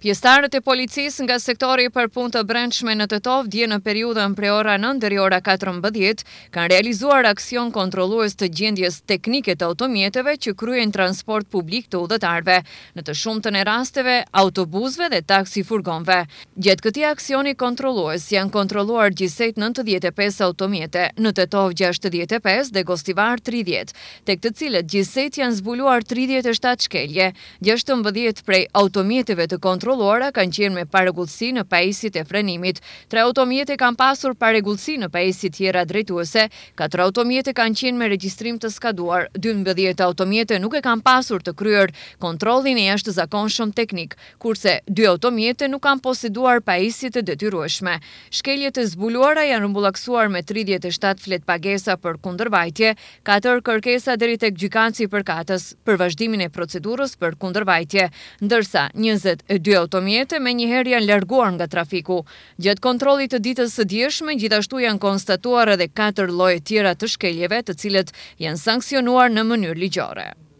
Pjesëtarët e policisë nga sektori për punë të brendshme në Tetov dje në periudhën prej ora 9 deri ora 14 kanë realizuar aksion kontrollues të gjendjes teknike të automjeteve që kryejnë transport publik të udhëtarëve, në të shumtën e rasteve autobusëve dhe taksi furgonëve. Gjatë këtij aksioni kontrollues janë kontrolluar gjithsej 95 automjete, në Tetov 65 dhe Gostivar 30, tek të cilët gjithsej janë zbuluar 37 shkelje, 16 prej automjeteve të kontrolluara kanë qenë me paregullsi në pajisjet e frenimit, 3 automjete kanë pasur paregullsi në pajisjet tjera drejtuese, 4 automjete kanë qenë me regjistrim të skaduar, 12 automjete nuk e kanë pasur të kryer kontrollin e jashtëzakonshëm teknik, kurse 2 automjete nuk kanë poseduar pajisjet e detyrueshme. Shkeljet e zbuluara janë rrumbullaksuar me 37 flet pagesa për kundërvajtje, 4 kërkesa deri tek gjykatësi i përkatës për vazhdimin e procedurës për kundërvajtje, ndërsa 22 automjete me njëherë janë larguar nga trafiku. Gjatë kontrollit të ditës së dieshme, gjithashtu janë konstatuar edhe 4 lloje tjera të shkeljeve, të cilët janë sankcionuar në mënyrë ligjore.